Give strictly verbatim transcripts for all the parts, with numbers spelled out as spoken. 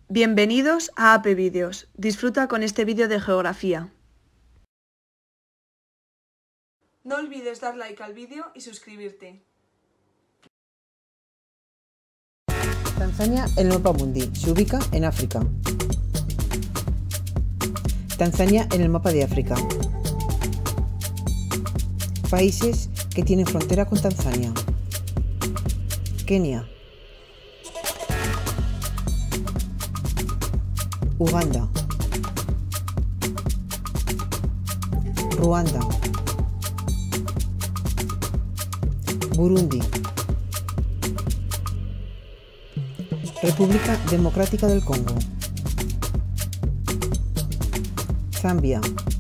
Bienvenidos a A P Vídeos. Disfruta con este vídeo de geografía. No olvides dar like al vídeo y suscribirte. Tanzania en el mapa mundi se ubica en África. Tanzania en el mapa de África. Países que tienen frontera con Tanzania: Kenia, Uganda, Ruanda, Burundi, República Democrática del Congo, Zambia,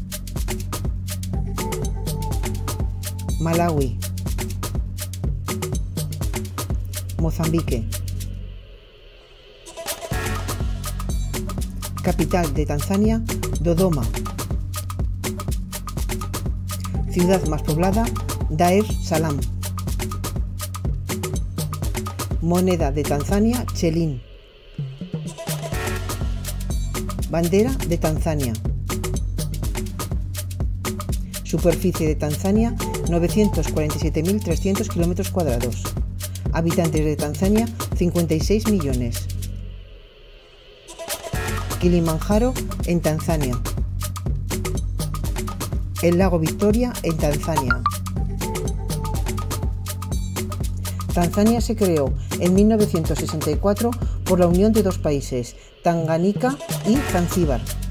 Malawi, Mozambique. Capital de Tanzania, Dodoma. Ciudad más poblada, Dar es Salaam. Moneda de Tanzania, Chelín. Bandera de Tanzania. Superficie de Tanzania, novecientos cuarenta y siete mil trescientos kilómetros cuadrados. Habitantes de Tanzania, cincuenta y seis millones. Kilimanjaro en Tanzania. El lago Victoria en Tanzania. Tanzania se creó en mil novecientos sesenta y cuatro por la unión de dos países, Tanganica y Zanzíbar.